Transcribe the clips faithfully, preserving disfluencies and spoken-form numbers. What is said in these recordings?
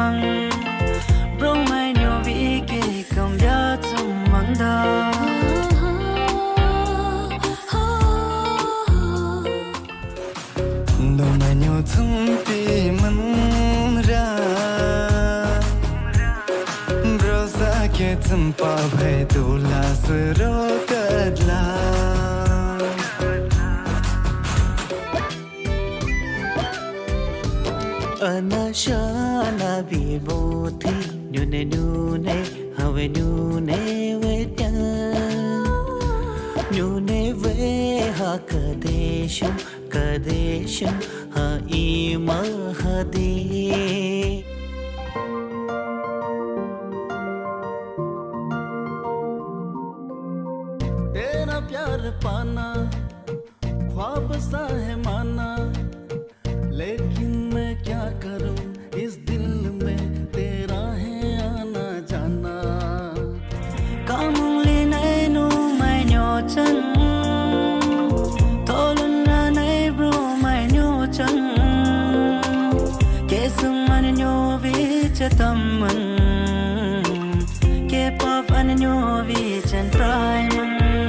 mang bro mai nyo vi ke kam ya zum mang da do mai nyo zum pi man ra bro sa ke zum pa bhai do la sro kadla Anashana viboti Nune nune Have nune vetya Nune veha kadesham Kadesham Ha imahadi Tera pyar पाना ख्वाब सा है माना लेकिन मैं क्या करूं इस दिल में तेरा है आना जाना कामुली नैनु मैं न्योचन तोलन ना नहीं ब्रो मैं न्योचन केसुम मन न्यो विच तमन के पापन न्यो विच ट्राई मन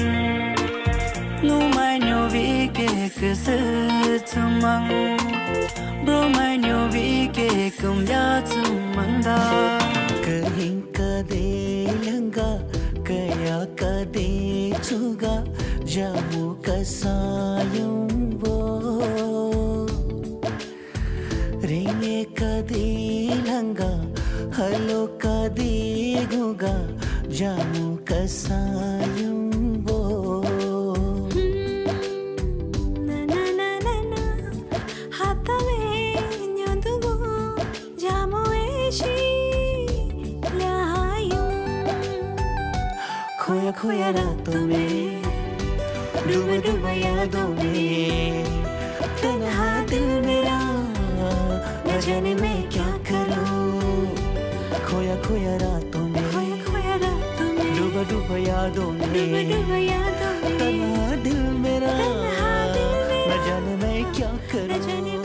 nu mai nyo vi ke kse tumang bro mai nyo vi ke kum ya tumang da kahin ka de langa kaya ka de chuga jamu ka sayum wo ringe ka de langa halo ka de guga jamu ka sayum wo खोया खोया रातों में डूबे डूबे यादों में तन्हा दिल मेरा न जाने मैं क्या करूं खोया खोया रातों में खोया खोया रातों में डूबे डूबे यादों में डूबे डूबे यादों में तन्हा दिल मेरा न जाने मैं क्या करूं